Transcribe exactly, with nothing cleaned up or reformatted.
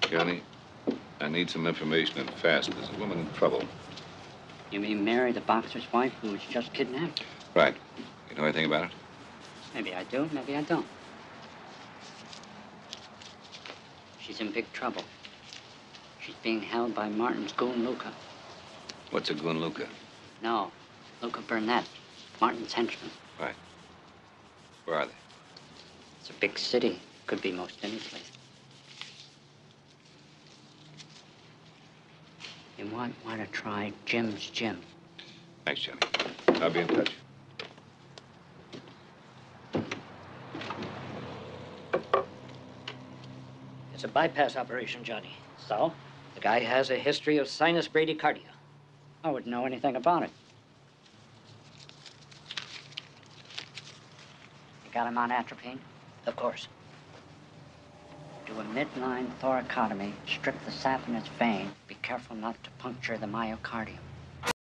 Johnny, I need some information and fast. There's a woman in trouble. You mean Mary, the boxer's wife, who was just kidnapped? Right. You know anything about it? Maybe I do, maybe I don't. She's in big trouble. She's being held by Martin's goon, Luca. What's a goon, Luca? No, Luca Burnett, Martin's henchman. Right. Where are they? It's a big city. Could be most any place. You might want to try Jim's Gym. Thanks, Johnny. I'll be in touch. It's a bypass operation, Johnny. So? The guy has a history of sinus bradycardia. I wouldn't know anything about it. You got him on atropine? Of course. Do a midline thoracotomy, strip the sap in its vein. Be careful not to puncture the myocardium.